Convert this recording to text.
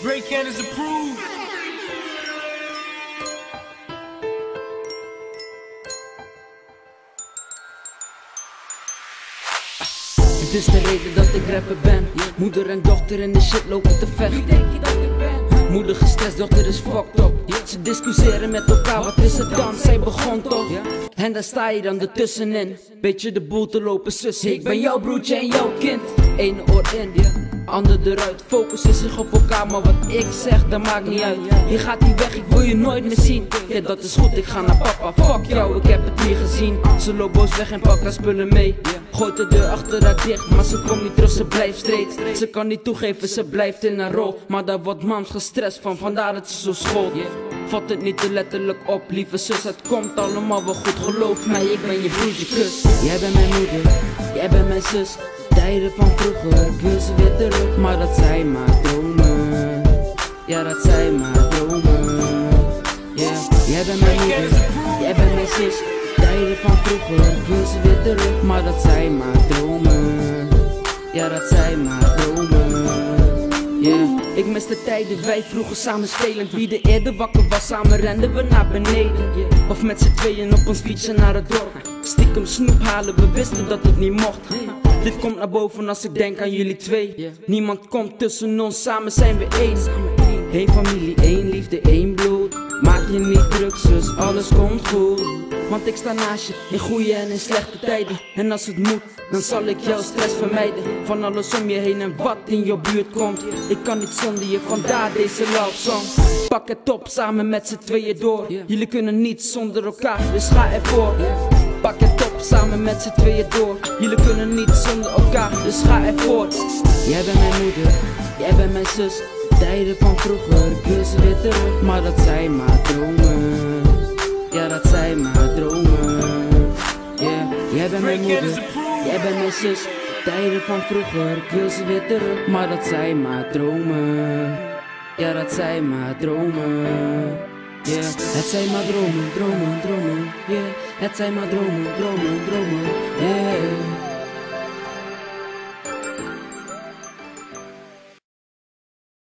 Breakcan is approved. Het is de reden dat ik rapper ben. Moeder en dochter in de shit lopen te vechten. Wie denk je dat ik ben? Moeder gestrest, dochter is fucked up. Ze discussiëren met elkaar, wat is het dan? Zij begon toch? En daar sta je dan ertussenin. Beetje de boel te lopen, zus. Ik ben jouw broertje en jouw kind. Eén oor in, ander eruit. Focussen zich op elkaar, maar wat ik zeg, dat maakt niet uit. Je gaat niet weg, ik wil je nooit meer zien. Ja, dat is goed, ik ga naar papa. Fuck jou, ik heb het niet gezien. Ze loopt boos weg en pakt haar spullen mee. Gooit de deur achter haar dicht, maar ze komt niet terug, ze blijft streed. Ze kan niet toegeven, ze blijft in haar rol. Maar daar wordt mams gestrest van, vandaar dat ze zo schoot. Vat het niet te letterlijk op, lieve zus, het komt allemaal wel goed. Geloof mij, ik ben je broertje, kus. Jij bent mijn moeder, jij bent mijn zus. Tijden van vroeger, ik wil ze weer terug. Maar dat zijn maar dromen. Ja, dat zijn maar dromen. Jij bent mijn moeder, jij bent mijn zus. Tijden van vroeger, ik wil ze weer terug. Maar dat zijn maar dromen. Ja, dat zijn maar dromen. Ik mis de tijden, wij vroeger samen spelend. Wie de eerder wakker was, samen renden we naar beneden. Of met z'n tweeën op ons fietsen naar het dorp. Stiekem snoep halen, we wisten dat het niet mocht. Dit komt naar boven als ik denk aan jullie twee. Niemand komt tussen ons, samen zijn we één. Eén familie, één liefde, één bloed. Maak je niet druk, zus, alles komt goed. Want ik sta naast je, in goede en in slechte tijden. En als het moet, dan zal ik jouw stress vermijden. Van alles om je heen en wat in je buurt komt. Ik kan niet zonder je, vandaar deze love song. Pak het op, samen met z'n tweeën door. Jullie kunnen niet zonder elkaar, dus ga ervoor. Pak het op, samen met z'n tweeën door. Jullie kunnen niet zonder elkaar, dus ga ervoor. Jij bent mijn moeder, jij bent mijn zus. Tijden van vroeger, ik wil ze weer terug. Maar dat zijn maar dromen. Ja, dat zijn maar dromen. Jij bent mijn moeder, jij bent mijn zus. Tijden van vroeger, ik wil ze weer terug. Maar dat zijn maar dromen. Ja, dat zijn maar dromen. Het zijn maar dromen, dromen, dromen. Het zijn maar dromen, dromen, dromen.